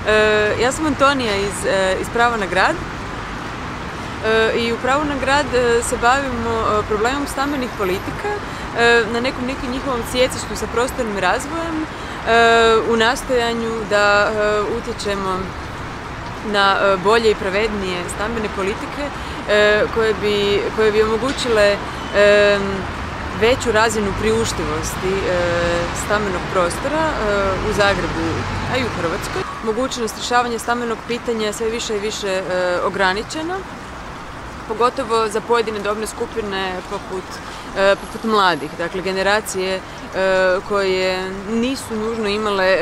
Ja sam Antonija iz Prava na grad i u Pravu na grad se bavimo problemom stambenih politika na nekom njihovom sjecištu sa prostornim razvojem u nastojanju da utječemo na bolje i pravednije stambene politike koje bi omogućile veću razinu priuštivosti stambenog prostora u Zagrebu, a i u Hrvatskoj. Mogućnost rješavanja stambenog pitanja je sve više i više ograničena, pogotovo za pojedine dobne skupine poput mladih, dakle generacije koje nisu nužno imale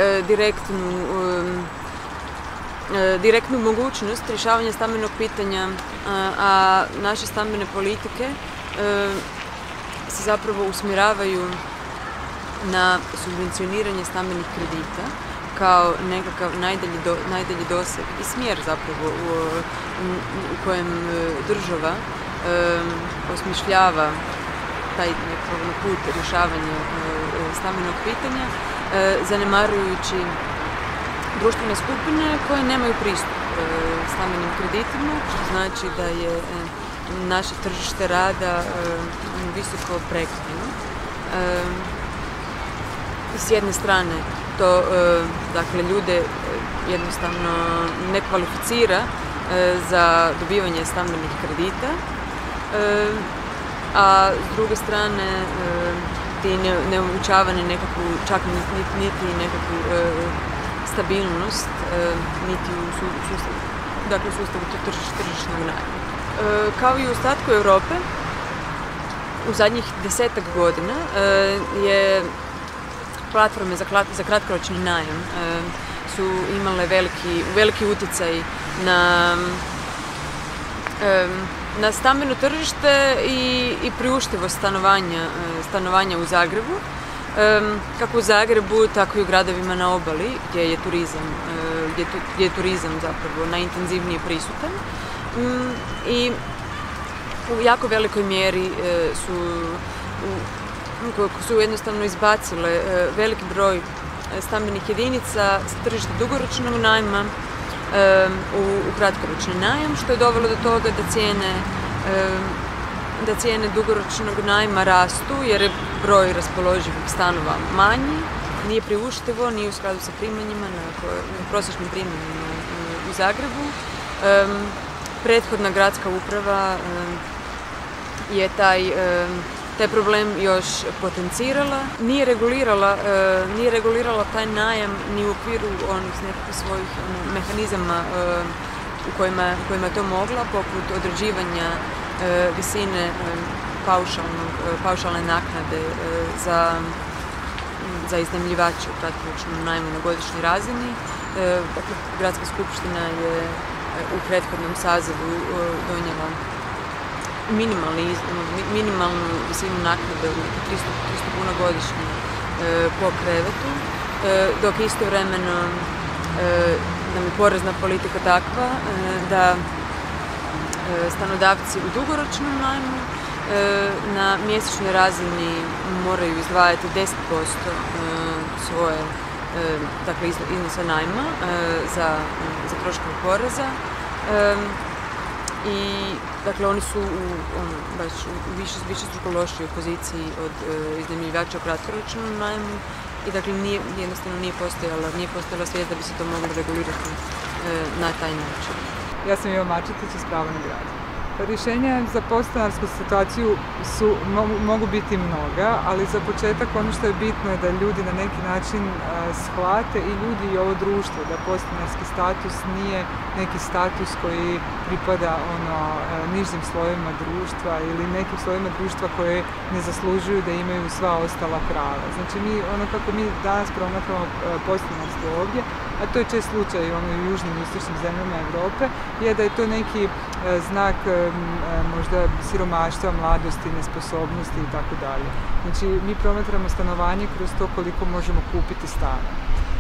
direktnu mogućnost rješavanja stambenog pitanja, a naše stambene politike se zapravo usmjeravaju na subvencioniranje stambenih kredita kao nekakav najdalji doseg i smjer zapravo u kojem država osmišljava taj put rješavanja stambenog pitanja, zanemarujući društvene skupine koje nemaju pristup stambenim kreditima, što znači da je naše tržište rada visoko prekriveno. S jedne strane to dakle, ljude jednostavno ne kvalificira za dobivanje stambenih kredita, a s druge strane ti ne omogućava čak niti nekakvu stabilnost, niti u sustavu tržišnog najma. Kao i u ostatku Europe, u zadnjih 10-ak godina je platforme za kratkoročni najam su imale veliki utjecaj na stambeno tržište i priuštivost stanovanja u Zagrebu. Kako u Zagrebu, tako i u gradovima na obali gdje je turizam zapravo najintenzivnije prisutan. I u jako velikoj mjeri su jednostavno izbacile veliki broj stambenih jedinica sa tržišta dugoročnog najma u kratkoročni najam, što je dovelo do toga da cijene dugoročnog najma rastu jer je broj raspoloživih stanova manji, nije priuštivo, nije u skladu sa primanjima, prosječnim primanjima u Zagrebu. Prethodna gradska uprava je taj problem još potencirala, nije regulirala taj najam ni u okviru onih nekakvih svojih mehanizama u kojima je to mogla, poput određivanja visine paušalne naknade za iznajmljivače u kratkoročnom najmu na godišnjoj razini. Dakle, Gradska skupština je u prethodnom sazivu donijela minimalnu visinu naknade u 300 kuna godišnje po krevetu, dok istovremeno nam je porezna politika takva da stanodavci u dugoročnom najmu na mjesečnoj razini moraju izdvajati 10% svoje iznosa najma za troškove poreza. I dakle oni su baš u višestruko lošijoj poziciji od iznajmljivača u kratkoročnom najmu i dakle jednostavno nije postojala svijest da bi se to moglo regulirati na taj način. Ja sam Iva Mačetić iz Prava na grad. Rješenja za podstanarsku situaciju mogu biti mnoga, ali za početak ono što je bitno je da ljudi na neki način shvate i ljudi i ovo društvo, da podstanarski status nije neki status koji pripada nižim slojevima društva ili nekim slojevima društva koje ne zaslužuju da imaju sva ostala prava. Znači kako mi danas promatramo podstanarstvo ovdje, a to je čest slučaj i u južnim i istočnim zemljama Europe, je da je to neki znak možda siromaštva, mladosti, nesposobnosti i tako dalje. Znači, mi promatramo stanovanje kroz to koliko možemo kupiti stana.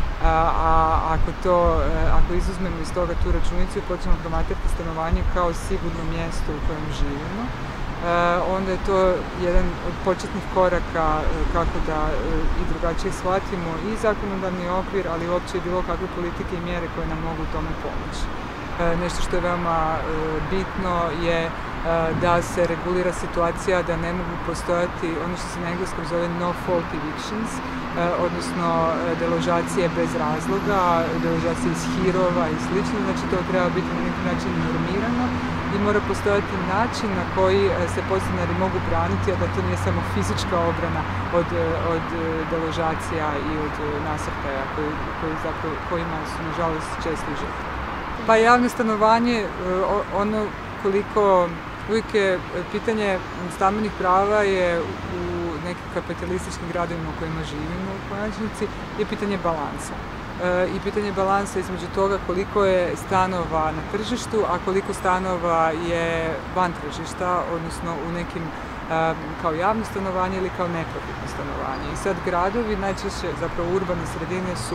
Ako izuzmemo iz toga tu računicu i počnemo promatrati stanovanje kao sigurno mjesto u kojem živimo, onda je to jedan od početnih koraka kako da i drugačije shvatimo i zakonodavni okvir, ali uopće bilo kakve politike i mjere koje nam mogu tome pomoći. Nešto što je veoma bitno je da se regulira situacija da ne mogu postojati ono što se na engleskom zove no fault evictions, odnosno deložacije bez razloga, deložacije iz hirova i slično. Znači to treba biti na neki način normirano i mora postojati način na koji se podstanari mogu braniti, a da to nije samo fizička obrana od deložacija i od nasrtaja kojima su nažalost često žrtve. Pa javno stanovanje, ono koliko uvijek je pitanje stambenih prava je u nekim kapitalističkim gradovima u kojima živimo u konačnici je pitanje balansa. I pitanje balansa između toga koliko je stanova na tržištu, a koliko stanova je van tržišta, odnosno u nekim kao javno stanovanje ili kao neprofitno stanovanje. I sad gradovi, najčešće zapravo urbane sredine su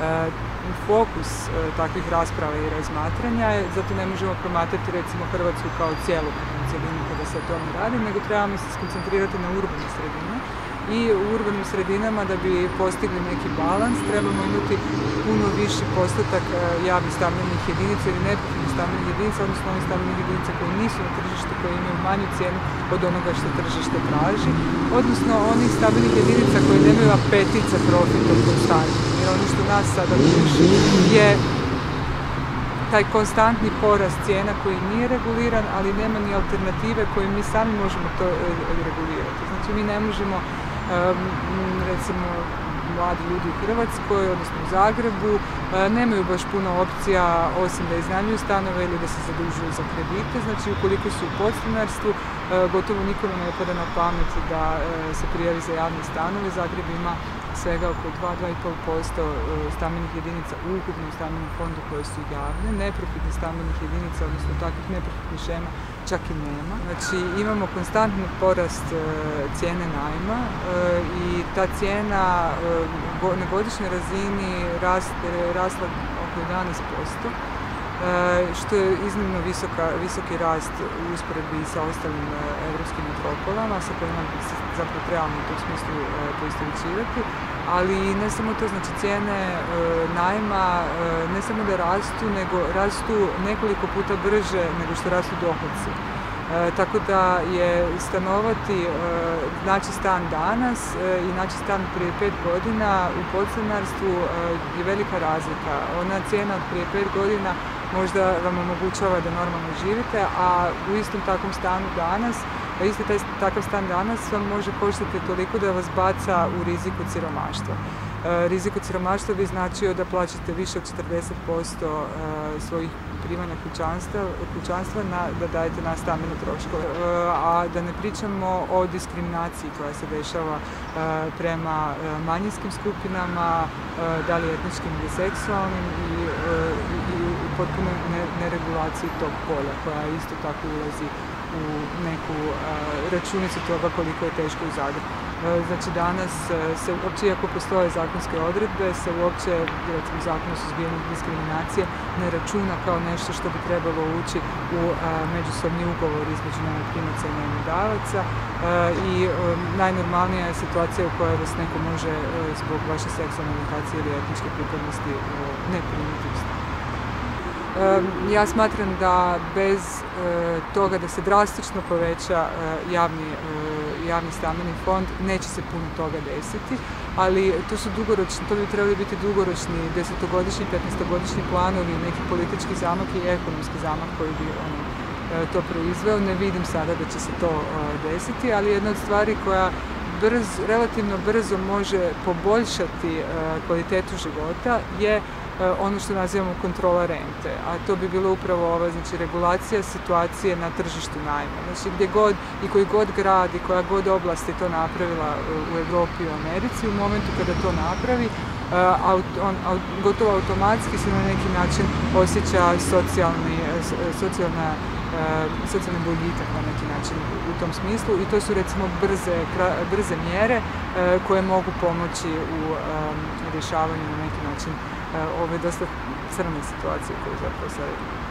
fokus takvih rasprava i razmatranja, zato ne možemo promatrati recimo Hrvatsku kao cjelokupnu cjelinu kada se o tome radi, nego trebamo se skoncentrirati na urbane sredine. I u urbanim sredinama da bi postigli neki balans trebamo imati puno viši postotak javnih stambenih jedinica ili neprofitnih stambenih jedinica, odnosno onih stambenih jedinica koje nisu na tržištu, koje imaju manju cijenu od onoga što tržište traži, odnosno onih stambenih jedinica koje nemaju apetit za profitom konstantno. Jer ono što nas sada muči je taj konstantni porast cijena koji nije reguliran, ali nema ni alternative koje mi sami možemo to regulirati. Znači mi ne možemo recimo mladi ljudi u Hrvatskoj, odnosno u Zagrebu, nemaju baš puno opcija osim da iznajmljuju stanove ili da se zadužuju za kredite. Znači ukoliko su u podstanarstvu, gotovo nikome ne pada na pamet da se prijavi za javne stanove. Zagreb ima svega oko 2-2,5% stambenih jedinica u ukupnom stambenom fondu koje su javne. Neprofitnih stambenih jedinica, odnosno takvih neprofitnih šema, čak i nema. Znači imamo konstantni porast cijene najma i ta cijena na godišnjoj razini rasla oko 11%, što je iznimno visoki rast u usporedbi sa ostalim europskim metropolama sa kojima se zapravo trebamo u tom smislu poistovjećivati. Ali ne samo to, znači cijene najma ne samo da rastu, nego rastu nekoliko puta brže nego što rastu dohodci. Tako da je stanovati, naći stan danas i naći stan prije 5 godina u podstanarstvu je velika razlika. Ona cijena od prije 5 godina možda vam omogućava da normalno živite, a u istom takvom stanu danas, isti takav stan danas vam može koštati toliko da vas baca u rizik od siromaštva. Rizik od siromaštva bi značio da plaćate više od 40% svojih primanja kućanstva da dajete na stambene troškove. A da ne pričamo o diskriminaciji koja se dešava prema manjinskim skupinama, da li etničkim ili seksualnim i potpuno neregulaciji tog polja koja isto tako ulazi u neku računicu toga koliko je teško u Zagrebu. Znači danas se uopće, iako postoje zakonske odredbe, se uopće, recimo Zakon o suzbijanju diskriminacije, ne računa kao nešto što bi trebalo ući u međusobni ugovor između najmoprimaca i najmodavaca i najnormalnija je situacija u kojoj vas neko može zbog vaše seksualne orijentacije ili etničke pripadnosti ne primiti. Ja smatram da bez toga da se drastično poveća javni stambeni fond neće se puno toga desiti, ali to bi trebali biti dugoročni 10-godišnji, 15-godišnji planovi, neki politički zamak i ekonomski zamak koji bi to proizveo. Ne vidim sada da će se to desiti, ali jedna od stvari koja relativno brzo može poboljšati kvalitetu života je ono što nazivamo kontrola rente, a to bi bilo upravo ova, znači, regulacija situacije na tržištu najma. Znači gdje god i koji god grad i koja god oblast je to napravila u Europi i u Americi, u momentu kada to napravi, gotovo automatski se na neki način osjeća socijalni boljitak na neki način u tom smislu i to su recimo brze mjere koje mogu pomoći u rješavanju na neki način ove dosta crne situacije koje zapravo sad